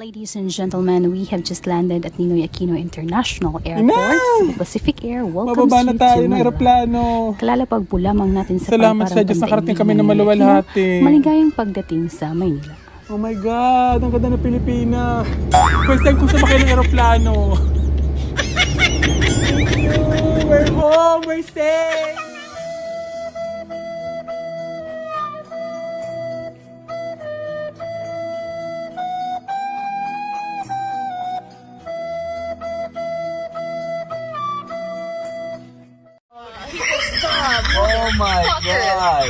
Ladies and gentlemen, we have just landed at Ninoy Aquino International Airport, Cebu Pacific Air. Welcome Mababa na tayo ng Manila. aeroplano. Kalalapag po lamang natin sa Salamat sa Diyos, nakarating kami na maluwalhati. Maligayang pagdating sa Maynila. Oh my God, ang ganda ng Pilipinas. First time kong sumakay ng aeroplano. We're home, we're safe. Oh my God!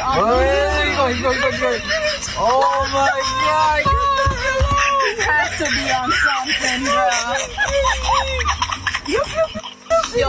Oh my God! It has to be on something, bro. Yo.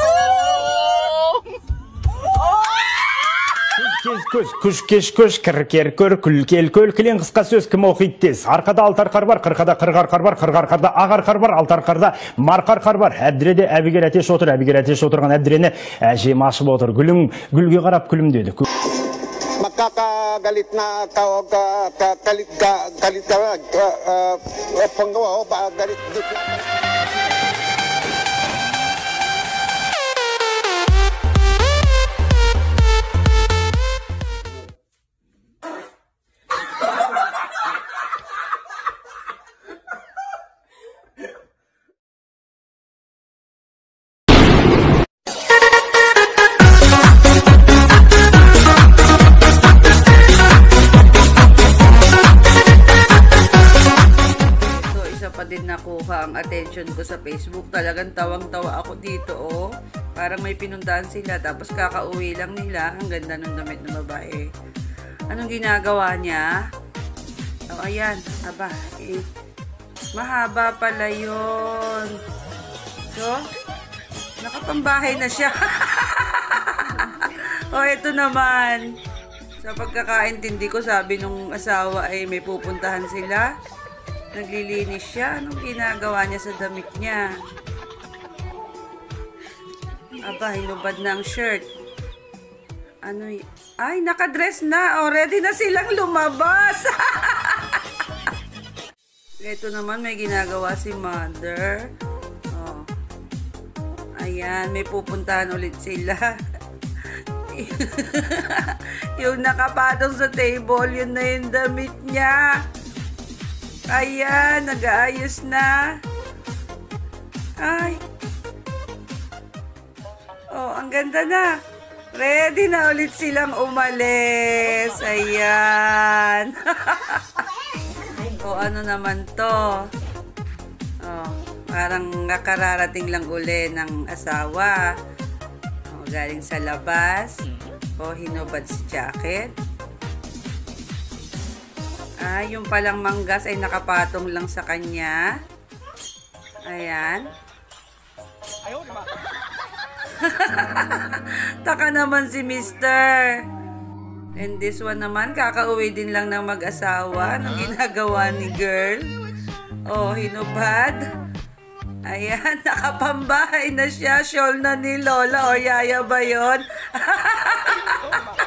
Kuş kır kül kilen kıska söz kim okuydu tez. Arkada altar kar var, kırkada kırgar kar var, kırgar karda ağar kar var, altar karda markar kar var. Әбдіреде әбігер әтеш отырған әбдірені әжем ашып отыр. Gülge qarap gülüm dedi. Makakagalit na galit panggawa o galit din nakuha ang attention ko sa Facebook. Talagang tawang-tawa ako dito, oh. Parang may pinuntahan sila, tapos kakauwi lang nila. Ang ganda ng damit ng babae. Anong ginagawa niya? Oh, ayan. Aba, mahaba pala yun. So, nakapambahay na siya. Oh, ito naman. Sa pagkakaintindi ko, sabi nung asawa ay may pupuntahan sila. Naglilinis siya. Anong ginagawa niya sa damit niya? Aba, hinubad na ang shirt. Ano y... Ay, nakadress na. Already na silang lumabas. Ito naman, may ginagawa si mother. Oh. Ayan, may pupuntahan ulit sila. Yung nakapatong sa table, yun na yung damit niya. Ayan, nag-aayos na. Ay. Oh, ang ganda na. Ready na ulit silang umalis. Ayan. O, ano naman to? Oh, parang nakararating lang uli ng asawa. Oh, galing sa labas. O, hinubad si jacket. Ah, yung palang manggas ay nakapatong lang sa kanya. Ayan. Taka naman si Mister. And this one naman, kakauwi din lang ng mag-asawa. Anong ginagawa ni girl? Oh, hinubad. Ayan, nakapambahay na siya. Shawl na ni Lola o Yaya ba yun?